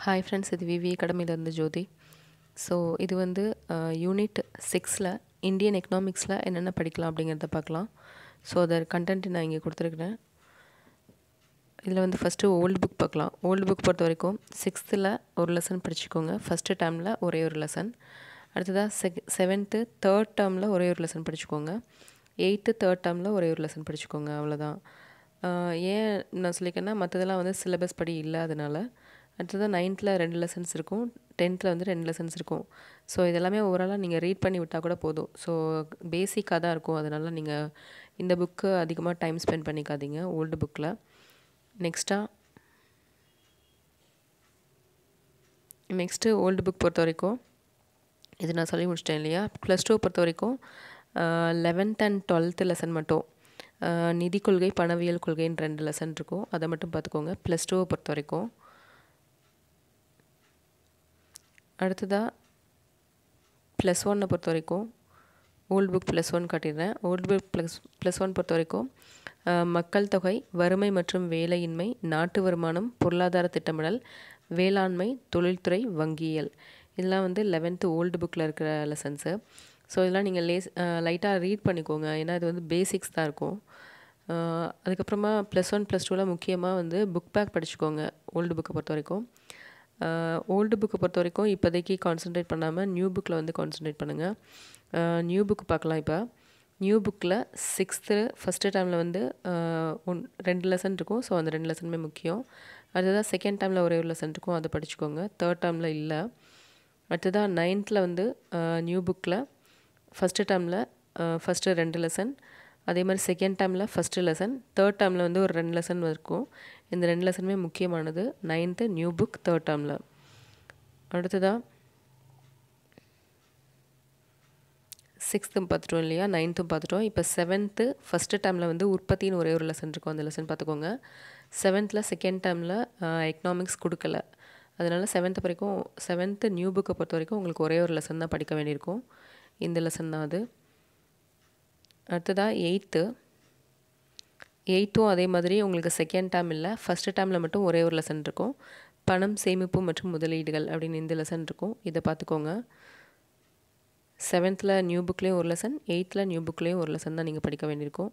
Hi friends, இது விவி அகாடமிலேருந்து ஜோதி. So இது வந்து யூனிட் 6ல் இந்தியன் எக்கனாமிக்ஸில் என்னென்ன படிக்கலாம் அப்படிங்கிறத பார்க்கலாம். ஸோ அதர் கண்டென்ட் நான் இங்கே கொடுத்துருக்குறேன். இதில் வந்து ஃபஸ்ட்டு ஓல்டு புக் பார்க்கலாம். ஓல்டு புக் பொறுத்த வரைக்கும் 6th ஒரு லெசன் படிச்சுக்கோங்க. ஃபஸ்ட்டு டேர்மில் ஒரே ஒரு லெசன். அடுத்ததாக 7th தேர்ட் டேர்மில் ஒரே ஒரு லெசன் படிச்சுக்கோங்க. 8th தேர்ட் டேர்மில் ஒரே ஒரு லெசன் படிச்சுக்கோங்க. அவ்வளோதான். ஏன் நான் சொல்லியிருக்கேன்னா மற்றதெல்லாம் வந்து சிலபஸ் படி இல்லை, அதனால். அடுத்தது 9th 2 லெசன்ஸ் இருக்கும், 10th வந்து 2 லெசன்ஸ் இருக்கும். ஸோ இதெல்லாமே ஓவராலாக நீங்கள் ரீட் பண்ணி விட்டால் கூட போதும். ஸோ பேசிக்காக தான் இருக்கும். அதனால் நீங்கள் இந்த புக்கு அதிகமாக டைம் ஸ்பெண்ட் பண்ணிக்காதீங்க ஓல்டு புக்கில். நெக்ஸ்ட்டு ஓல்டு புக் பொறுத்த வரைக்கும் இது நான் சொல்லி முடிச்சிட்டேன் இல்லையா. +2 பொறுத்த வரைக்கும் 11th and 12th லெசன் மட்டும் நிதி கொள்கை, பணவியல் கொள்கைன்னு 2 லெசன் இருக்கும். அதை மட்டும் பார்த்துக்கோங்க +2 பொறுத்த வரைக்கும். அடுத்ததாக +1 பொறுத்த வரைக்கும் ஓல்டு புக் +1 காட்டிடுறேன். ஓல்டு புக் +1 பொறுத்த வரைக்கும் மக்கள் தொகை, வறுமை மற்றும் வேலையின்மை, நாட்டு வருமானம், பொருளாதார திட்டமிடல், வேளாண்மை, தொழில்துறை, வங்கியியல், இதெல்லாம் வந்து 11th ஓல்டு புக்கில் இருக்கிற லெசன்ஸு. ஸோ இதெல்லாம் நீங்கள் லைட்டாக ரீட் பண்ணிக்கோங்க, ஏன்னா இது வந்து பேசிக்ஸ் தான் இருக்கும். அதுக்கப்புறமா +1 +2ல் முக்கியமாக வந்து புக் பேக் படிச்சுக்கோங்க ஓல்டு புக்கை பொறுத்த வரைக்கும். ஓல்டு புக்கை பொறுத்த வரைக்கும் இப்போதைக்கு கான்சன்ட்ரேட் பண்ணாமல் நியூ புக்கில் வந்து கான்சன்ட்ரேட் பண்ணுங்கள். நியூ புக் பார்க்கலாம். இப்போ நியூ புக்கில் 6th ஃபஸ்ட்டு டேர்மில் வந்து 2 லெசன் இருக்கும். ஸோ அந்த 2 லெசனுமே முக்கியம். அடுத்ததாக செகண்ட் டேர்மில் ஒரே ஒரு லெசன் இருக்கும், அதை படிச்சுக்கோங்க. தேர்ட் டேர்மில் இல்லை. அடுத்ததாக 9th வந்து நியூ புக்கில் ஃபஸ்ட்டு டேர்மில் ஃபஸ்ட்டு 2 லெசன், அதே மாதிரி செகண்ட் டேர்மில் ஃபஸ்ட்டு லெசன், தேர்ட் டேர்மில் வந்து ஒரு 2 லெசன் இருக்கும். இந்த 2 லெசனுமே முக்கியமானது 9th நியூ புக் தேர்ட் டேர்மில். அடுத்ததாக 6th பார்த்துட்டோம் இல்லையா, 9th பார்த்துட்டோம். இப்போ 7th ஃபஸ்ட்டு டேர்மில் வந்து உற்பத்தின்னு ஒரே ஒரு லெசன் இருக்கும், அந்த லெசன் பார்த்துக்கோங்க. 7th செகண்ட் டேர்மில் எக்கனாமிக்ஸ் கொடுக்கல, அதனால் 7th நியூ புக்கை பொறுத்த வரைக்கும் உங்களுக்கு ஒரே ஒரு லெசன் தான் படிக்க வேண்டியிருக்கும். இந்த லெசன் தான் அது. அடுத்ததாக 8th அதே மாதிரி உங்களுக்கு செகண்ட் டேர்ம் இல்லை, ஃபஸ்ட்டு டேர்மில் மட்டும் ஒரே ஒரு லெசன் இருக்கும். பணம், சேமிப்பு மற்றும் முதலீடுகள் அப்படின்னு இந்த லெசன் இருக்கும், இதை பார்த்துக்கோங்க. 7th நியூ புக்லேயும் ஒரு லெசன், 8th நியூ புக்லேயும் ஒரு லெசன் தான் நீங்கள் படிக்க வேண்டியிருக்கும்.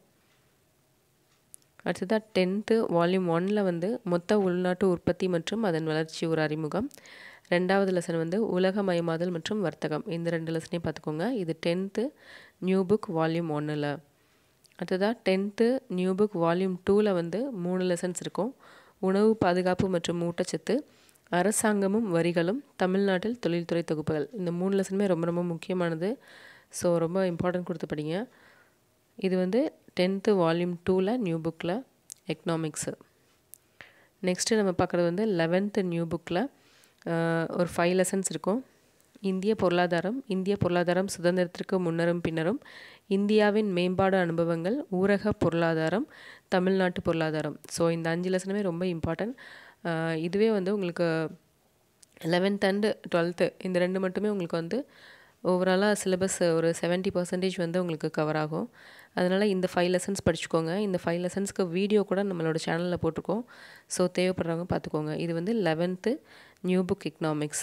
அடுத்ததாக 10th வால்யூம் 1ல் வந்து மொத்த உள்நாட்டு உற்பத்தி மற்றும் அதன் வளர்ச்சி ஒரு அறிமுகம். 2வது லெசன் வந்து உலகமயமாதல் மற்றும் வர்த்தகம். இந்த 2 லெசனையும் பார்த்துக்கோங்க. இது 10th நியூ புக் வால்யூம் 1ல். அடுத்ததாக 10th நியூ புக் வால்யூம் 2ல் வந்து 3 லெசன்ஸ் இருக்கும். உணவு பாதுகாப்பு மற்றும் ஊட்டச்சத்து, அரசாங்கமும் வரிகளும், தமிழ்நாட்டில் தொழில்துறை தொகுப்புகள். இந்த 3 லெசனுமே ரொம்ப ரொம்ப முக்கியமானது. ஸோ ரொம்ப இம்பார்ட்டன்ட் கொடுத்து படிங்க. இது வந்து 10th வால்யூம் 2ல் நியூ புக்கில் எக்கனாமிக்ஸு. நெக்ஸ்ட்டு நம்ம பார்க்குறது வந்து 11th நியூ புக்கில் ஒரு 5 லெசன்ஸ் இருக்கும். இந்திய பொருளாதாரம் சுதந்திரத்திற்கு முன்னரும் பின்னரும், இந்தியாவின் மேம்பாடு அனுபவங்கள், ஊரக பொருளாதாரம், தமிழ்நாட்டு பொருளாதாரம். ஸோ இந்த 5 லெசனுமே ரொம்ப இம்பார்ட்டன்ட். இதுவே வந்து உங்களுக்கு 11th and 12th இந்த 2 மட்டுமே உங்களுக்கு வந்து ஓவராலாக சிலபஸ் ஒரு 70% வந்து உங்களுக்கு கவர் ஆகும். அதனால் இந்த 5 லெசன்ஸ் படிச்சுக்கோங்க. இந்த 5 லெசன்ஸ்க்கு வீடியோ கூட நம்மளோட சேனலில் போட்டிருக்கோம். ஸோ தேவைப்படுறவங்க பார்த்துக்கோங்க. இது வந்து 11th நியூ புக் எக்கனாமிக்ஸ்.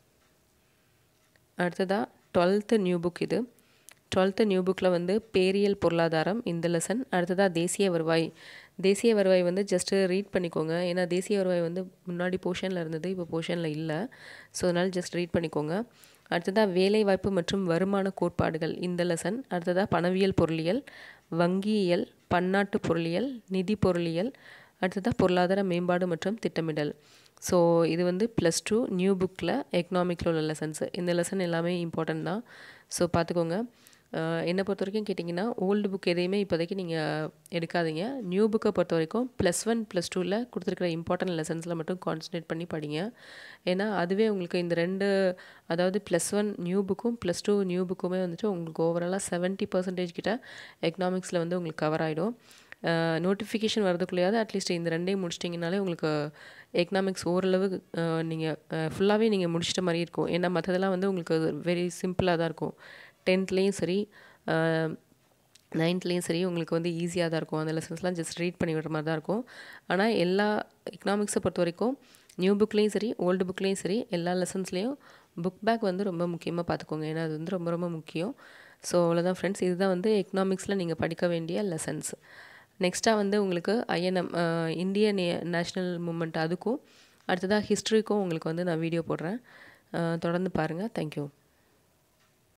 அடுத்ததாக 12th நியூ புக். இது 12th நியூ புக்கில் வந்து பேரியல் பொருளாதாரம் இந்த லெசன். அடுத்ததாக தேசிய வருவாய் வந்து ஜஸ்ட்டு ரீட் பண்ணிக்கோங்க, ஏன்னா தேசிய வருவாய் வந்து முன்னாடி போர்ஷனில் இருந்தது, இப்போ போர்ஷனில் இல்லை. ஸோ அதனால் ஜஸ்ட் ரீட் பண்ணிக்கோங்க. அடுத்ததாக வேலைவாய்ப்பு மற்றும் வருமான கோட்பாடுகள் இந்த லெசன். அடுத்ததாக பணவியல் பொருளியல், வங்கியியல், பன்னாட்டு பொருளியல், நிதி பொருளியல், அடுத்ததாக பொருளாதார மேம்பாடு மற்றும் திட்டமிடல். ஸோ இது வந்து +2 நியூ புக்கில் எக்கனாமிக்கில் உள்ள லெசன்ஸு. இந்த லெசன் எல்லாமே இம்பார்ட்டன்ட் தான். ஸோ பார்த்துக்கோங்க. என்னை பொறுத்த வரைக்கும் கேட்டிங்கன்னா ஓல்டு புக் எதையுமே இப்போதைக்கு நீங்கள் எடுக்காதீங்க. நியூ புக்கை பொறுத்த வரைக்கும் +1 +2ல் கொடுத்துருக்கிற இம்பார்ட்டன்ட் லெசன்ஸில் மட்டும் கான்சன்ட்ரேட் பண்ணி படிங்க. ஏன்னா அதுவே உங்களுக்கு இந்த 2, அதாவது +1 நியூ புக்கும் +2 நியூ புக்குமே வந்துட்டு உங்களுக்கு ஓவராலாக 70% கிட்ட எக்கனாமிக்ஸில் வந்து உங்களுக்கு கவர் ஆகிடும். நோட்டிஃபிகேஷன் வரதுக்குள்ளேயாவது அட்லீஸ்ட் இந்த 2ஐயும் முடிச்சிட்டிங்கனாலே உங்களுக்கு எக்கனாமிக்ஸ் ஓரளவு நீங்கள் ஃபுல்லாகவே நீங்கள் முடிச்சிட்ட மாதிரி இருக்கும். ஏன்னா மற்றதெல்லாம் வந்து உங்களுக்கு வெரி சிம்பிளாக தான் இருக்கும். 10th சரி 9th சரி உங்களுக்கு வந்து ஈஸியாக தான் இருக்கும். அந்த லெசன்ஸ்லாம் ஜஸ்ட் ரீட் பண்ணி விடுற மாதிரி தான் இருக்கும். ஆனால் எல்லா எக்கனாமிக்ஸை பொறுத்த வரைக்கும் நியூ புக்லேயும் சரி ஓல்டு புக்லேயும் சரி எல்லா லெசன்ஸ்லேயும் புக் பேக் வந்து ரொம்ப முக்கியமாக பார்த்துக்கோங்க. ஏன்னா அது வந்து ரொம்ப ரொம்ப முக்கியம். ஸோ அவ்வளோதான் ஃப்ரெண்ட்ஸ். இதுதான் வந்து எக்கனாமிக்ஸில் நீங்கள் படிக்க வேண்டிய லெசன்ஸ். நெக்ஸ்ட்டாக வந்து உங்களுக்கு ஐஎன்எம் இந்தியன் நேஷ்னல் மூமெண்ட் அதுக்கும் அடுத்ததாக ஹிஸ்ட்ரிக்கும் உங்களுக்கு வந்து நான் வீடியோ போடுறேன். தொடர்ந்து பாருங்கள். தேங்க்யூ.